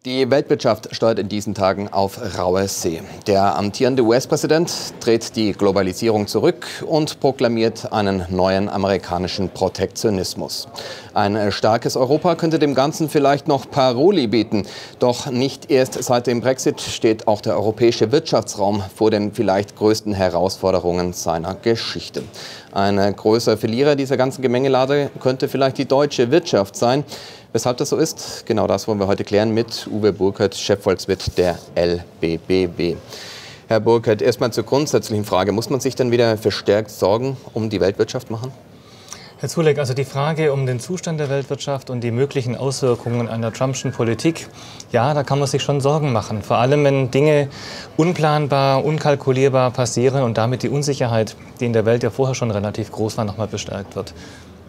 Die Weltwirtschaft steuert in diesen Tagen auf raue See. Der amtierende US-Präsident dreht die Globalisierung zurück und proklamiert einen neuen amerikanischen Protektionismus. Ein starkes Europa könnte dem Ganzen vielleicht noch Paroli bieten. Doch nicht erst seit dem Brexit steht auch der europäische Wirtschaftsraum vor den vielleicht größten Herausforderungen seiner Geschichte. Ein größer Verlierer dieser ganzen Gemengelage könnte vielleicht die deutsche Wirtschaft sein. Weshalb das so ist, genau das wollen wir heute klären mit Uwe Burkert, Chefvolkswirt der LBBW. Herr Burkert, erstmal zur grundsätzlichen Frage. Muss man sich dann wieder verstärkt Sorgen um die Weltwirtschaft machen? Herr Zulek, also die Frage um den Zustand der Weltwirtschaft und die möglichen Auswirkungen einer Trumpschen Politik, ja, da kann man sich schon Sorgen machen. Vor allem, wenn Dinge unplanbar, unkalkulierbar passieren und damit die Unsicherheit, die in der Welt ja vorher schon relativ groß war, nochmal bestärkt wird.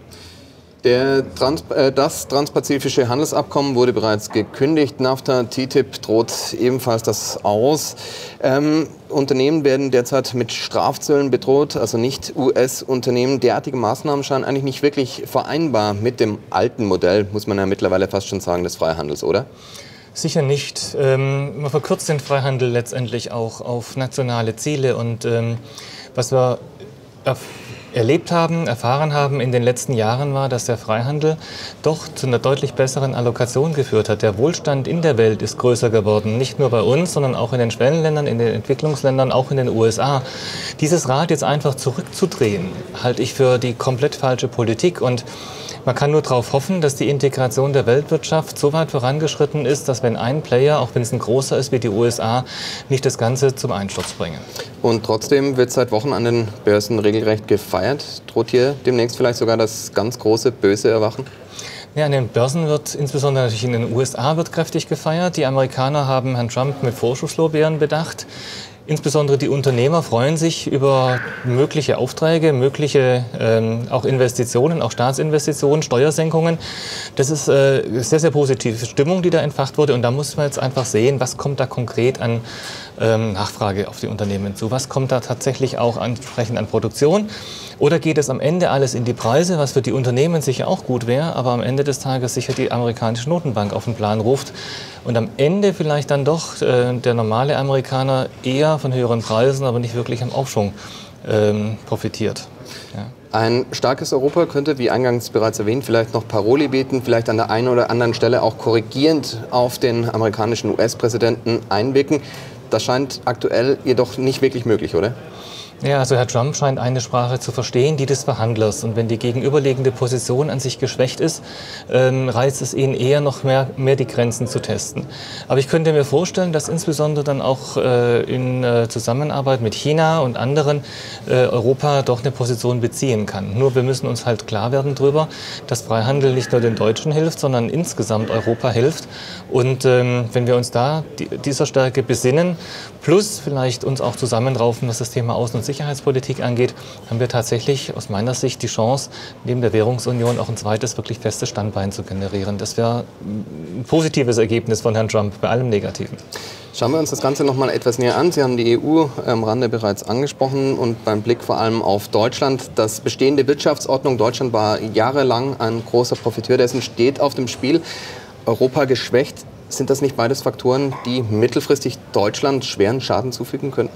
Das transpazifische Handelsabkommen wurde bereits gekündigt. NAFTA, TTIP droht ebenfalls das aus. Unternehmen werden derzeit mit Strafzöllen bedroht, also nicht US-Unternehmen. Derartige Maßnahmen scheinen eigentlich nicht wirklich vereinbar mit dem alten Modell, muss man ja mittlerweile fast schon sagen, des Freihandels, oder? Sicher nicht. Man verkürzt den Freihandel letztendlich auch auf nationale Ziele. Und was wir erfahren haben in den letzten Jahren war, dass der Freihandel doch zu einer deutlich besseren Allokation geführt hat. Der Wohlstand in der Welt ist größer geworden, nicht nur bei uns, sondern auch in den Schwellenländern, in den Entwicklungsländern, auch in den USA. Dieses Rad jetzt einfach zurückzudrehen, halte ich für die komplett falsche Politik. Und man kann nur darauf hoffen, dass die Integration der Weltwirtschaft so weit vorangeschritten ist, dass wenn ein Player, auch wenn es ein großer ist wie die USA, nicht das Ganze zum Einsturz bringen. Und trotzdem wird seit Wochen an den Börsen regelrecht gefeiert. Droht hier demnächst vielleicht sogar das ganz große, böse Erwachen? Ja, an den Börsen wird, insbesondere natürlich in den USA, wird kräftig gefeiert. Die Amerikaner haben Herrn Trump mit Vorschusslorbeeren bedacht. Insbesondere die Unternehmer freuen sich über mögliche Aufträge, mögliche auch Investitionen, auch Staatsinvestitionen, Steuersenkungen. Das ist sehr, sehr positive Stimmung, die da entfacht wurde. Und da muss man jetzt einfach sehen, was kommt da konkret an Nachfrage auf die Unternehmen zu. Was kommt da tatsächlich auch entsprechend an Produktion? Oder geht es am Ende alles in die Preise, was für die Unternehmen sicher auch gut wäre, aber am Ende des Tages sicher die amerikanische Notenbank auf den Plan ruft und am Ende vielleicht dann doch der normale Amerikaner eher von höheren Preisen, aber nicht wirklich am Aufschwung profitiert. Ja. Ein starkes Europa könnte, wie eingangs bereits erwähnt, vielleicht noch Paroli bieten, vielleicht an der einen oder anderen Stelle auch korrigierend auf den amerikanischen US-Präsidenten einwirken. Das scheint aktuell jedoch nicht wirklich möglich, oder? Ja, also Herr Trump scheint eine Sprache zu verstehen, die des Verhandlers. Und wenn die gegenüberliegende Position an sich geschwächt ist, reizt es ihn eher noch mehr die Grenzen zu testen. Aber ich könnte mir vorstellen, dass insbesondere dann auch in Zusammenarbeit mit China und anderen Europa doch eine Position beziehen kann. Nur wir müssen uns halt klar werden darüber, dass Freihandel nicht nur den Deutschen hilft, sondern insgesamt Europa hilft. Und wenn wir uns da dieser Stärke besinnen, plus vielleicht uns auch zusammenraufen, was das Thema Außen- und Sicherheitspolitik angeht, haben wir tatsächlich aus meiner Sicht die Chance, neben der Währungsunion auch ein zweites wirklich festes Standbein zu generieren. Das wäre ein positives Ergebnis von Herrn Trump bei allem Negativen. Schauen wir uns das Ganze noch mal etwas näher an. Sie haben die EU am Rande bereits angesprochen und beim Blick vor allem auf Deutschland. Das bestehende Wirtschaftsordnung Deutschland war jahrelang ein großer Profiteur dessen, steht auf dem Spiel. Europa geschwächt. Sind das nicht beides Faktoren, die mittelfristig Deutschland schweren Schaden zufügen können?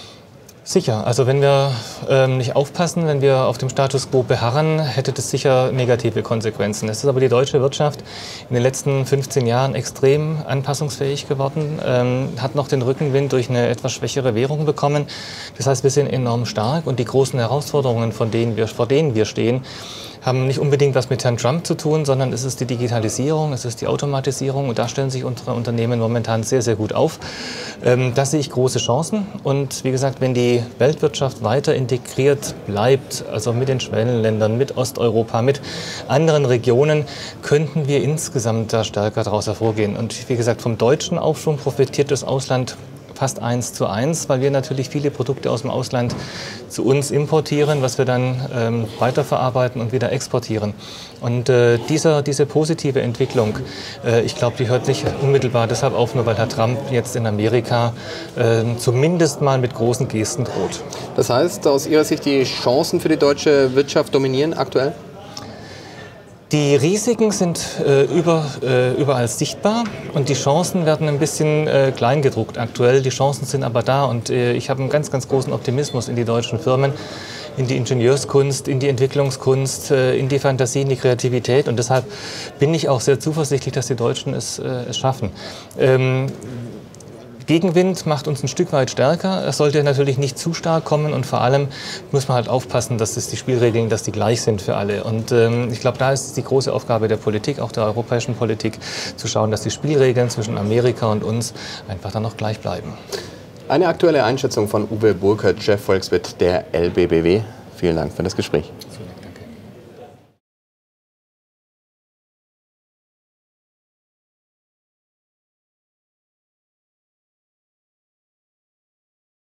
Sicher. Also wenn wir nicht aufpassen, wenn wir auf dem Status quo beharren, hätte das sicher negative Konsequenzen. Es ist aber die deutsche Wirtschaft in den letzten 15 Jahren extrem anpassungsfähig geworden, hat noch den Rückenwind durch eine etwas schwächere Währung bekommen. Das heißt, wir sind enorm stark und die großen Herausforderungen, vor denen wir stehen, haben nicht unbedingt was mit Herrn Trump zu tun, sondern es ist die Digitalisierung, es ist die Automatisierung und da stellen sich unsere Unternehmen momentan sehr, sehr gut auf. Da sehe ich große Chancen und wie gesagt, wenn die Weltwirtschaft weiter integriert bleibt, also mit den Schwellenländern, mit Osteuropa, mit anderen Regionen, könnten wir insgesamt da stärker daraus hervorgehen. Und wie gesagt, vom deutschen Aufschwung profitiert das Ausland fast 1:1, weil wir natürlich viele Produkte aus dem Ausland zu uns importieren, was wir dann weiterverarbeiten und wieder exportieren. Und diese positive Entwicklung, ich glaube, die hört nicht unmittelbar deshalb auf, nur weil Herr Trump jetzt in Amerika zumindest mal mit großen Gesten droht. Das heißt, aus Ihrer Sicht, die Chancen für die deutsche Wirtschaft dominieren aktuell? Die Risiken sind überall sichtbar und die Chancen werden ein bisschen kleingedruckt aktuell. Die Chancen sind aber da und ich habe einen ganz, ganz großen Optimismus in die deutschen Firmen, in die Ingenieurskunst, in die Entwicklungskunst, in die Fantasie, in die Kreativität. Und deshalb bin ich auch sehr zuversichtlich, dass die Deutschen es schaffen. Gegenwind macht uns ein Stück weit stärker. Es sollte natürlich nicht zu stark kommen und vor allem muss man halt aufpassen, dass die Spielregeln, dass die gleich sind für alle. Und ich glaube, da ist die große Aufgabe der Politik, auch der europäischen Politik, zu schauen, dass die Spielregeln zwischen Amerika und uns einfach dann noch gleich bleiben. Eine aktuelle Einschätzung von Uwe Burkert, Chefvolkswirt der LBBW. Vielen Dank für das Gespräch.